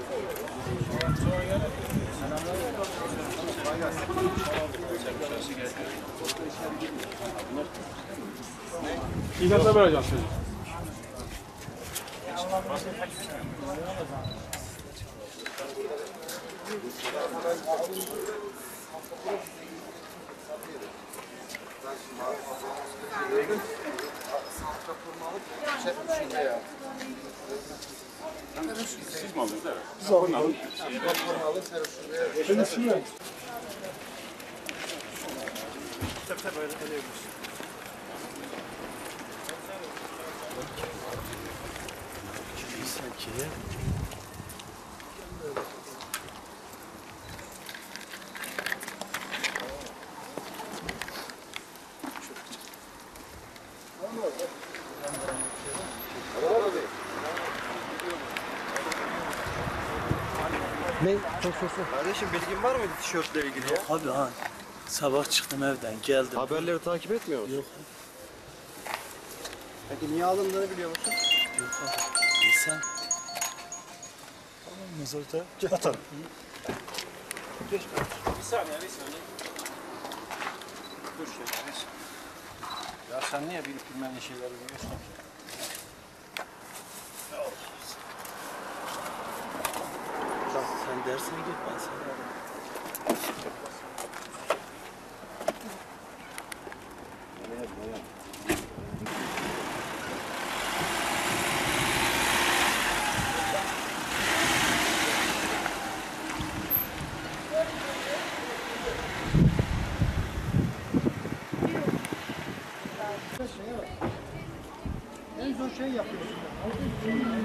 İlhan'da vereceğim seni. Siz mi aldınız? Biz aldık. Senin isim ne? Tabii öyle yapıyoruz. Sanki ya. Ne? Çok sosu. Kardeşim bilgin var mıydı tişörtle ilgili ya? Abi ha. Sabah çıktım evden geldim. Haberleri takip etmiyor musun? Yok. Peki niye alındığını biliyor musun? Yok abi. Sen. Tamam mezarda. Gel atalım. Geç. Bir saniye. Dur şöyle. Ya sen niye bilip bilmediğin şeyleri biliyorsun ki? Sen dersine git ben sana ararım. En son şey yapıyorsun.